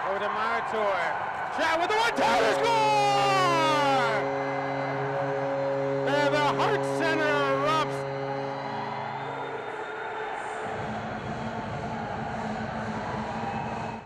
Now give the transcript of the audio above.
Over to Marator. Trapp with the 1-2 score!